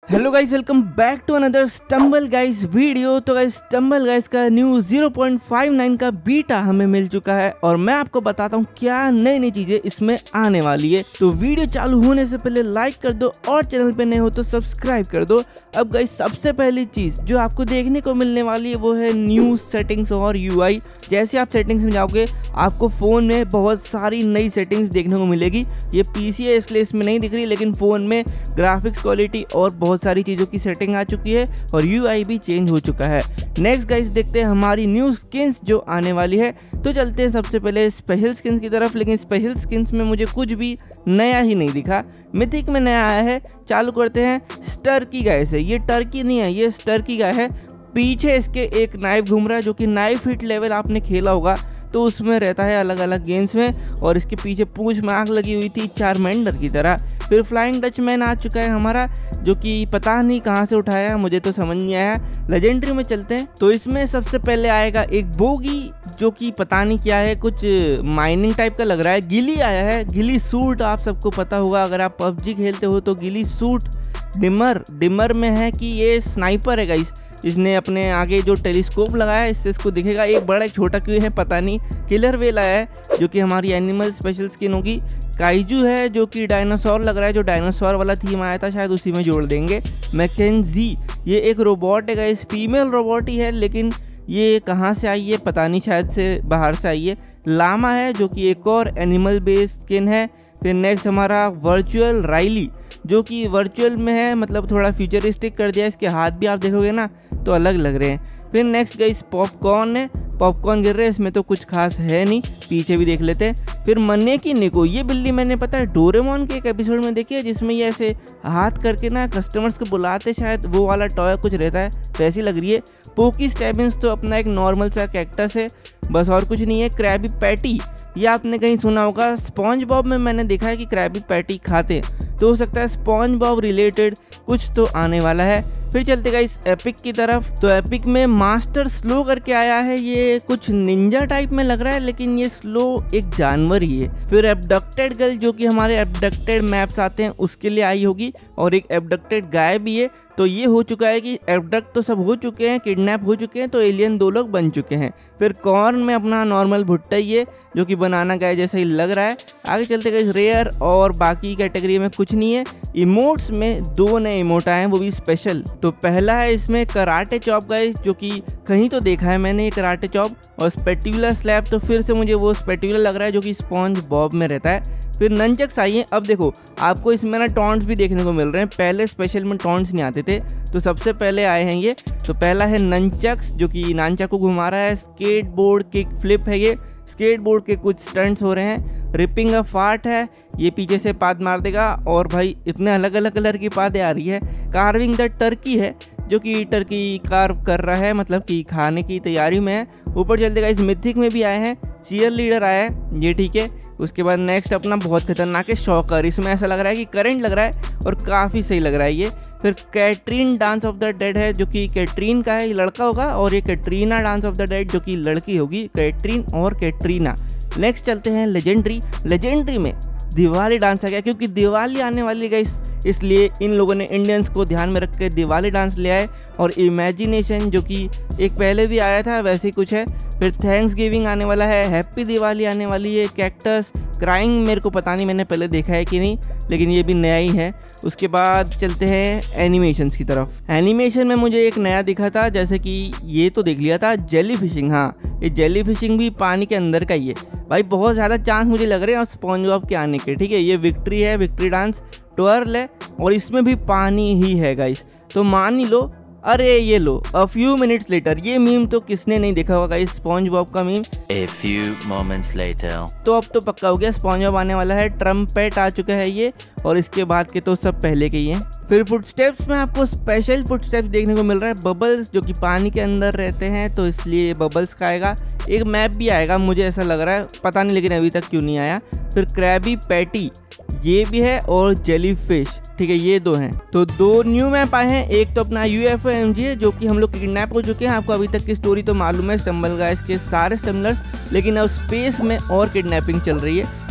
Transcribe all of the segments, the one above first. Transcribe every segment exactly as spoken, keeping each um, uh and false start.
Hello guys, welcome back to another Stumble Guys video. तो guys Stumble Guys का new zero point five nine का beta हमें मिल चुका है और मैं आपको बताता हूँ क्या नई नई चीजें इसमें आने वाली है। तो वीडियो चालू होने से पहले लाइक कर दो और चैनल पे नए हो तो सब्सक्राइब कर दो। अब गाइस सबसे पहली चीज जो आपको देखने को मिलने वाली है वो है न्यू सेटिंग्स और यूआई। जैसे आप सेटिंग्स में जाओगे आपको फोन में बहुत सारी नई सेटिंग्स देखने को मिलेगी। ये पीसी है इसलिए इसमें नहीं दिख रही, लेकिन फोन में ग्राफिक्स क्वालिटी और बहुत सारी चीज़ों की सेटिंग आ चुकी है और यूआई भी चेंज हो चुका है। नेक्स्ट गाइस देखते हैं हमारी न्यू स्किन्स जो आने वाली है। तो चलते हैं सबसे पहले स्पेशल स्किन्स की तरफ, लेकिन स्पेशल स्किन्स में मुझे कुछ भी नया ही नहीं दिखा। मिथिक में नया आया है, चालू करते हैं। टर्की गाय से, ये टर्की नहीं है, ये टर्की गाय है। पीछे इसके एक नाइफ घूम रहा है जो कि नाइफ हिट लेवल आपने खेला होगा तो उसमें रहता है अलग अलग गेम्स में, और इसके पीछे पूंछ में आग लगी हुई थी चारमेंडर की तरह। फिर फ्लाइंग डचमैन आ चुका है हमारा, जो कि पता नहीं कहाँ से उठाया, मुझे तो समझ नहीं आया। लेजेंडरी में चलते हैं तो इसमें सबसे पहले आएगा एक बोगी जो कि पता नहीं क्या है, कुछ माइनिंग टाइप का लग रहा है। गिली आया है, गिली सूट आप सबको पता होगा अगर आप पबजी खेलते हो तो गिली सूट डिमर डिमर में है कि ये स्नाइपर है गाइस। इसने अपने आगे जो टेलीस्कोप लगाया है इससे इसको दिखेगा एक बड़ा एक छोटा क्यों है पता नहीं। किलर वेल आया है जो कि हमारी एनिमल स्पेशल स्किन होगी। काइजू है जो कि डायनासोर लग रहा है, जो डायनासोर वाला थीम आया था शायद उसी में जोड़ देंगे। मैकेंजी ये एक रोबोट है गाइस, फीमेल रोबोट ही है, लेकिन ये कहाँ से आई है पता नहीं, शायद से बाहर से आई है। लामा है जो कि एक और एनिमल बेस्ड स्किन है। फिर नेक्स्ट हमारा वर्चुअल राइली जो कि वर्चुअल में है, मतलब थोड़ा फ्यूचरिस्टिक कर दिया। इसके हाथ भी आप देखोगे ना तो अलग लग रहे हैं। फिर नेक्स्ट गाइस पॉपकॉर्न है, पॉपकॉर्न गिर रहे हैं, इसमें तो कुछ खास है नहीं, पीछे भी देख लेते हैं। फिर मन्ने की निको, ये बिल्ली मैंने पता है डोरेमोन के एक एपिसोड में देखी है जिसमें ये ऐसे हाथ करके ना कस्टमर्स को बुलाते, शायद वो वाला टॉय कुछ रहता है, तो ऐसी लग रही है। पोकी स्टैबिन्स तो अपना एक नॉर्मल सा कैक्टस है, बस और कुछ नहीं है। क्रैबी पैटी ये आपने कहीं सुना होगा, स्पॉन्ज बॉब में मैंने देखा है कि क्रैबी पैटी खाते हैं, तो हो सकता है स्पॉन्ज बॉब रिलेटेड कुछ तो आने वाला है। फिर चलते गाइस एपिक की तरफ, तो एपिक में मास्टर स्लो करके आया है, ये कुछ निंजा टाइप में लग रहा है लेकिन ये स्लो एक जानवर ही है। फिर एब्डक्टेड गर्ल जो कि हमारे एब्डक्टेड मैप्स आते हैं उसके लिए आई होगी, और एक एब्डक्टेड गाय भी है। तो ये हो चुका है कि एब्डक्ट तो सब हो चुके हैं, किडनैप हो चुके हैं, तो एलियन दो लोग बन चुके हैं। फिर कॉर्न में अपना नॉर्मल भुट्टा ही है जो कि बनाना गाय जैसा ही लग रहा है। आगे चलते गए रेयर और बाकी कैटेगरी में कुछ नहीं है। इमोट्स में दो नए इमोट आए हैं, वो भी स्पेशल। तो पहला है इसमें कराटे चॉप गाइस, जो कि कहीं तो देखा है मैंने ये कराटे चॉप, और स्पेट्यूलर स्लैब तो फिर से मुझे वो स्पेट्यूलर लग रहा है जो कि स्पॉन्ज बॉब में रहता है। फिर नंचक्स आई हैं, अब देखो आपको इसमें ना टॉन्ट्स भी देखने को मिल रहे हैं, पहले स्पेशल में टॉन्ट्स नहीं आते थे, तो सबसे पहले आए हैं ये। तो पहला है नंचक्स जो कि नानचा को घुमा रहा है। स्केटबोर्ड किक फ्लिप है, ये स्केटबोर्ड के कुछ स्टंट्स हो रहे हैं। रिपिंग अ फार्ट है, ये पीछे से पाद मार देगा, और भाई इतने अलग अलग कलर की पादें आ रही है। कार्विंग द टर्की है जो कि टर्की कार्व कर रहा है, मतलब कि खाने की तैयारी में है। ऊपर चलते गाइस मिथिक में भी आए हैं, चीयर लीडर आया है, ये ठीक है। उसके बाद नेक्स्ट अपना बहुत खतरनाक है शॉकर, इसमें ऐसा लग रहा है कि करंट लग रहा है और काफ़ी सही लग रहा है ये। फिर कैटरीन डांस ऑफ द डेड है जो कि कैटरीन का है, ये लड़का होगा, और ये Katrina dance of the dead जो कि लड़की होगी, कैटरीन और कैटरीना। नेक्स्ट चलते हैं लेजेंडरी। लेजेंडरी में दिवाली डांस आ गया, क्योंकि दिवाली आने वाली गाइस, इसलिए इन लोगों ने इंडियंस को ध्यान में रख के दिवाली डांस ले आए। और इमेजिनेशन जो कि एक पहले भी आया था वैसे ही कुछ है। फिर थैंक्स गिविंग आने वाला है, हैप्पी दिवाली आने वाली है। कैक्टस क्राइंग मेरे को पता नहीं मैंने पहले देखा है कि नहीं, लेकिन ये भी नया ही है। उसके बाद चलते हैं एनिमेशंस की तरफ। एनिमेशन में मुझे एक नया दिखा था, जैसे कि ये तो देख लिया था जेली फिशिंग, हाँ ये जेली फिशिंग भी पानी के अंदर का ही है भाई। बहुत ज़्यादा चांस मुझे लग रहे हैं और स्पॉन्ज बॉब के आने के, ठीक है। ये विक्ट्री है, विक्ट्री डांस ट्वर्ल है, और इसमें भी पानी ही है गाइस, तो मान ही लो। अरे ये लो अ फ्यू मिनट्स लेटर, ये मीम तो किसने नहीं देखा होगा गाइस, स्पॉन्ज बॉब का meme. A few moments later. तो अब तो पक्का हो गया, स्पॉन्ज बॉब आने वाला है। ट्रम्पेट आ चुका है ये, और इसके बाद के तो सब पहले के ही हैं। फिर फुटस्टेप्स में आपको स्पेशल फुटस्टेप्स देखने को मिल रहा है, बबल्स जो कि पानी के अंदर रहते हैं, तो इसलिए बबल्स का आएगा। एक मैप भी आएगा मुझे ऐसा लग रहा है, पता नहीं लेकिन अभी तक क्यों नहीं आया। फिर क्रैबी पैटी ये भी है, और जेली फिश, ठीक है, ये दो हैं। तो दो न्यू मैप आए हैं, एक तो अपना यूएफओ एमजी है जो कि हम लोग किडनैप हो चुके हैं। आपको अभी तक की स्टोरी तो मालूम है स्टम्बल गाइस के सारे स्टम्बलर्स, लेकिन अब स्पेस में और किडनैपिंग चल रही है।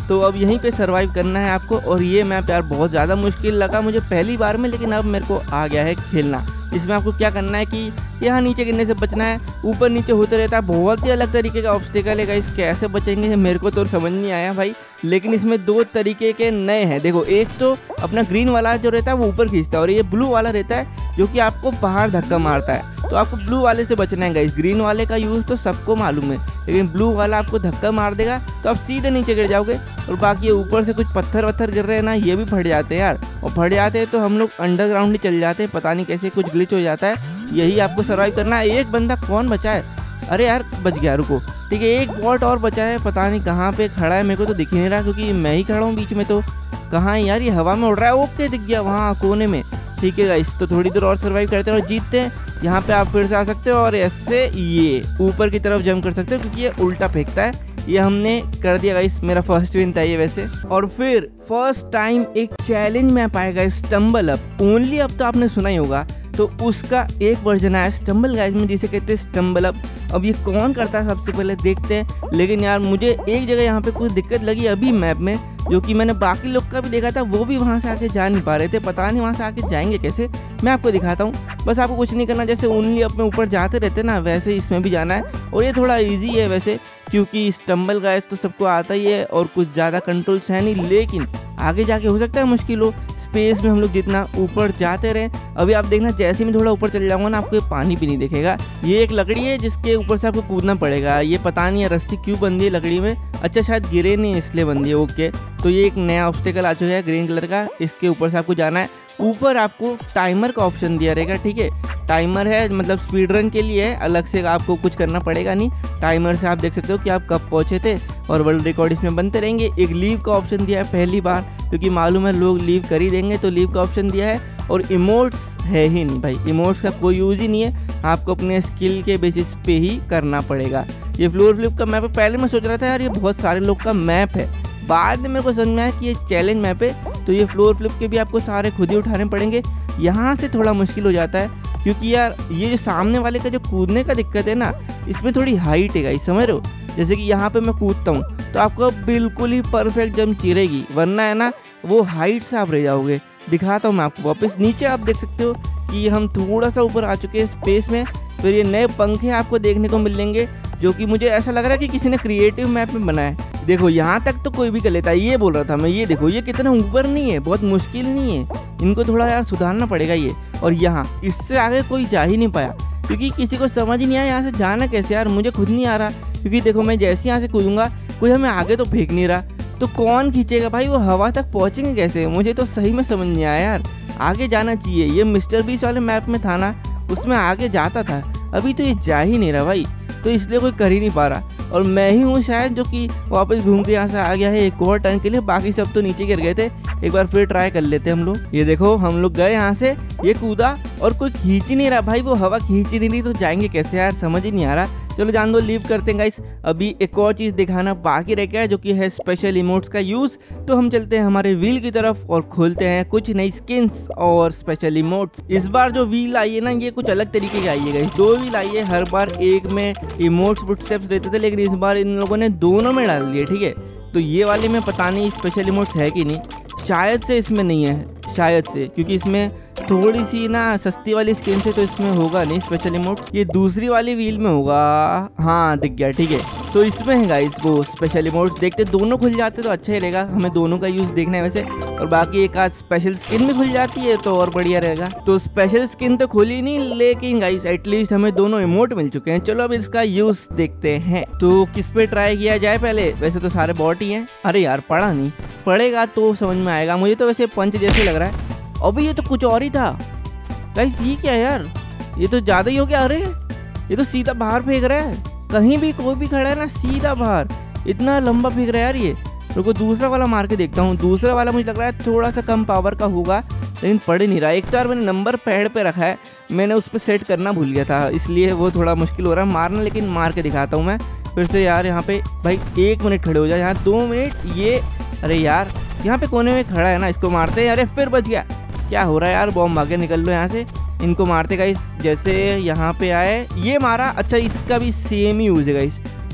तो अब यहीं पे सरवाइव करना है आपको। और ये मैप यार बहुत ज़्यादा मुश्किल लगा मुझे पहली बार में, लेकिन अब मेरे को आ गया है खेलना। इसमें आपको क्या करना है कि यहाँ नीचे गिरने से बचना है, ऊपर नीचे होते रहता है, बहुत ही अलग तरीके का ऑब्स्टिकल है गाइस। कैसे बचेंगे मेरे को तो समझ नहीं आया भाई, लेकिन इसमें दो तरीके के नए हैं। देखो, एक तो अपना ग्रीन वाला जो रहता है वो ऊपर खींचता है, और ये ब्लू वाला रहता है जो कि आपको बाहर धक्का मारता है। तो आपको ब्लू वाले से बचना है गाइस। ग्रीन वाले का यूज़ तो सबको मालूम है, लेकिन ब्लू वाला आपको धक्का मार देगा तो आप सीधे नीचे गिर जाओगे। और बाकी ऊपर से कुछ पत्थर वत्थर गिर रहे हैं ना, ये भी फट जाते हैं यार, और फट जाते हैं तो हम लोग अंडरग्राउंड ही चल जाते हैं, पता नहीं कैसे कुछ ग्लिच हो जाता है। यही आपको सर्वाइव करना है। एक बंदा कौन बचा है? अरे यार बच गया, रुको। ठीक है, एक बॉट और बचा है, पता नहीं कहाँ पे खड़ा है, मेरे को तो दिख ही नहीं रहा क्योंकि मैं ही खड़ा हूँ बीच में। तो कहाँ है यार, ये हवा में उड़ रहा है। ओके, दिख गया वहाँ कोने में। ठीक है गाइस, तो थोड़ी देर और सर्वाइव करते हैं और जीतते हैं। यहाँ पे आप फिर से आ सकते हो और ऐसे ये ऊपर की तरफ जंप कर सकते हो क्योंकि ये उल्टा फेंकता है। ये हमने कर दिया गाइस, मेरा फर्स्ट विन था ये वैसे। और फिर फर्स्ट टाइम एक चैलेंज मैप आएगा स्टम्बल अप। ओनली अप तो आपने सुना ही होगा, तो उसका एक वर्जन आया स्टम्बल गाइस में, जिसे कहते हैं स्टम्बल अप। अब ये कौन करता है सबसे पहले देखते हैं। लेकिन यार मुझे एक जगह यहाँ पे कुछ दिक्कत लगी अभी मैप में, जो कि मैंने बाकी लोग का भी देखा था, वो भी वहाँ से आके जा नहीं पा रहे थे। पता नहीं वहाँ से आके जाएंगे कैसे, मैं आपको दिखाता हूँ। बस आपको कुछ नहीं करना, जैसे ओनली अपने ऊपर जाते रहते ना, वैसे इसमें भी जाना है। और ये थोड़ा इजी है वैसे, क्योंकि स्टम्बल गाइस तो सबको आता ही है और कुछ ज़्यादा कंट्रोल्स है नहीं, लेकिन आगे जाके हो सकता है मुश्किल हो। स्पेस में हम लोग जितना ऊपर जाते रहें, अभी आप देखना जैसे मैं थोड़ा ऊपर चल जाऊंगा ना, आपको ये पानी भी नहीं दिखेगा। ये एक लकड़ी है जिसके ऊपर से आपको कूदना पड़ेगा। ये पता नहीं है रस्सी क्यों बंधी है लकड़ी में, अच्छा शायद गिरे नहीं इसलिए बंधी है। ओके, तो ये एक नया ऑब्स्टिकल आ चुका है ग्रीन कलर का, इसके ऊपर से आपको जाना है। ऊपर आपको टाइमर का ऑप्शन दिया रहेगा, ठीक है। टाइमर है मतलब स्पीड रन के लिए है, अलग से आपको कुछ करना पड़ेगा नहीं। टाइमर से आप देख सकते हो कि आप कब पहुंचे थे और वर्ल्ड रिकॉर्ड इसमें बनते रहेंगे। एक लीव का ऑप्शन दिया है पहली बार, क्योंकि मालूम है लोग लीव कर ही देंगे, तो लीव का ऑप्शन दिया है। और इमोट्स है ही नहीं भाई, इमोट्स का कोई यूज ही नहीं है, आपको अपने स्किल के बेसिस पे ही करना पड़ेगा। ये फ्लोर फ्लिप का मैप है। पहले मैं सोच रहा था यार ये बहुत सारे लोग का मैप है, बाद में मेरे को समझ में आया कि ये चैलेंज मैप है, तो ये फ्लोर फ्लिप के भी आपको सारे खुद ही उठाने पड़ेंगे। यहाँ से थोड़ा मुश्किल हो जाता है, क्योंकि यार ये जो सामने वाले का जो कूदने का दिक्कत है ना, इसमें थोड़ी हाइट है गाइस, समझ रहे हो। जैसे कि यहाँ पे मैं कूदता हूँ तो आपको बिल्कुल ही परफेक्ट जंप चिरेगी, वरना है ना वो हाइट से आप रह जाओगे। दिखाता हूँ मैं आपको वापस। नीचे आप देख सकते हो कि हम थोड़ा सा ऊपर आ चुके हैं स्पेस में। फिर ये नए पंखे आपको देखने को मिलेंगे, जो कि मुझे ऐसा लग रहा है कि किसी ने क्रिएटिव मैप में बनाया है। देखो यहाँ तक तो कोई भी कर लेता है, ये बोल रहा था मैं। ये देखो ये कितना ऊपर नहीं है, बहुत मुश्किल नहीं है, इनको थोड़ा यार सुधारना पड़ेगा ये। और यहाँ इससे आगे कोई जा ही नहीं पाया, क्योंकि किसी को समझ ही नहीं आया यहाँ से जाना कैसे यार, मुझे खुद नहीं आ रहा। क्योंकि देखो मैं जैसे यहाँ से कूदूंगा कोई हमें आगे तो फेंक नहीं रहा, तो कौन खींचेगा भाई, वो हवा तक पहुँचेंगे कैसे, मुझे तो सही में समझ नहीं आया यार। आगे जाना चाहिए, ये मिस्टर बीस वाले मैप में था ना, उसमें आगे जाता था, अभी तो ये जा ही नहीं रहा भाई, तो इसलिए कोई कर ही नहीं पा रहा। और मैं ही हूँ शायद जो कि वापस घूम के यहाँ से आ गया है एक और टर्न के लिए, बाकी सब तो नीचे गिर गए थे। एक बार फिर ट्राई कर लेते हैं हम लोग। ये देखो हम लोग गए यहाँ से, ये कूदा और कोई खींच ही नहीं रहा भाई, वो हवा खींच ही नहीं रही, तो जाएंगे कैसे यार, समझ ही नहीं आ रहा। चलो जान दो, लीव करते हैं गाइस। अभी एक और चीज़ दिखाना बाकी रह गया है, जो कि है स्पेशल इमोट्स का यूज़। तो हम चलते हैं हमारे व्हील की तरफ और खोलते हैं कुछ नई स्किन्स और स्पेशल इमोट्स। इस बार जो व्हील आई है ना, ये कुछ अलग तरीके की आई है गाइस। दो व्हील आई है, हर बार एक में इमोट्स फुटस्टेप्स रहते थे, लेकिन इस बार इन लोगों ने दोनों में डाल दिए, ठीक है। तो ये वाले में पता नहीं स्पेशल इमोट्स है कि नहीं, शायद से इसमें नहीं है, शायद से, क्योंकि इसमें थोड़ी सी ना सस्ती वाली स्किन से, तो इसमें होगा नहीं स्पेशल इमोट्स। ये दूसरी वाली व्हील में होगा, हाँ दिख गया, ठीक है। तो इसमें है गाइस वो स्पेशल इमोट्स। देखते दोनों खुल जाते तो अच्छा ही रहेगा, हमें दोनों का यूज देखना है वैसे। और बाकी एक आध स्पेशल स्किन भी खुल जाती है तो और बढ़िया रहेगा। तो स्पेशल स्किन तो खुली नहीं, लेकिन गाइस एटलीस्ट हमें दोनों इमोट मिल चुके हैं। चलो अब इसका यूज देखते हैं। तो किस पे ट्राई किया जाए पहले, वैसे तो सारे बॉट ही हैं। अरे यार पढ़ा नहीं, पढ़ेगा तो समझ में आएगा। मुझे तो वैसे पंच जैसे लग रहा है। अबे ये तो कुछ और ही था गाइस, ये क्या है यार, ये तो ज्यादा ही हो गया। अरे ये तो सीधा बाहर फेंक रहा है, कहीं भी कोई भी खड़ा है ना सीधा बाहर, इतना लंबा फेंक रहा है यार ये। रुको दूसरा वाला मार के देखता हूँ। दूसरा वाला मुझे लग रहा है थोड़ा सा कम पावर का होगा, लेकिन पड़ नहीं रहा। एक तो यार मैंने नंबर पैड पे रखा है, मैंने उस पर सेट करना भूल गया था, इसलिए वो थोड़ा मुश्किल हो रहा है मारना। लेकिन मार के दिखाता हूँ मैं फिर से यार। यहाँ पे भाई एक मिनट खड़े हो जाए, यहाँ दो मिनट ये। अरे यार यहाँ पे कोने में खड़ा है ना, इसको मारते हैं। अरे फिर बच गया, क्या हो रहा है यार, बॉम्ब आगे निकल लो यहाँ से। इनको मारते गाइस, जैसे यहाँ पे आए ये मारा। अच्छा इसका भी सेम ही यूज है गाइस,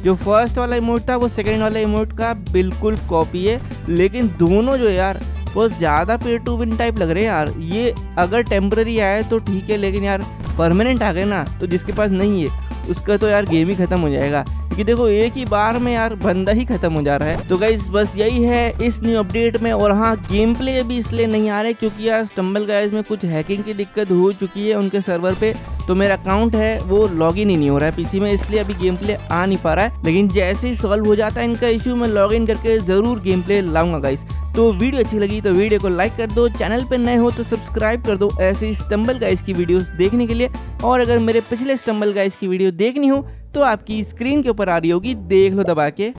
जो फर्स्ट वाला इमोट था वो सेकंड वाला इमोट का बिल्कुल कॉपी है, लेकिन दोनों जो यार बहुत ज़्यादा पे टू विन टाइप लग रहे हैं यार। ये अगर टेम्पररी आए तो ठीक है, लेकिन यार परमानेंट आ गए ना तो जिसके पास नहीं है उसका तो यार गेम ही खत्म हो जाएगा, क्योंकि देखो एक ही बार में यार बंदा ही खत्म हो जा रहा है। तो गाइस बस यही है इस न्यू अपडेट में। और हाँ, गेम प्ले भी इसलिए नहीं आ रहे क्योंकि यार स्टम्बल गाइस में कुछ हैकिंग की दिक्कत हो चुकी है उनके सर्वर पे, तो मेरा अकाउंट है वो लॉगिन ही नहीं हो रहा है पीसी में, इसलिए अभी गेम प्ले आ नहीं पा रहा है। लेकिन जैसे ही सॉल्व हो जाता है इनका इशू, मैं लॉगिन करके जरूर गेम प्ले लाऊंगा गाइस। तो वीडियो अच्छी लगी तो वीडियो को लाइक कर दो, चैनल पे नए हो तो सब्सक्राइब कर दो ऐसे ही स्टम्बल गाइस की वीडियोस देखने के लिए। और अगर मेरे पिछले स्टम्बल गाइस की वीडियो देखनी हो तो आपकी स्क्रीन के ऊपर आ रही होगी, देख लो दबा के।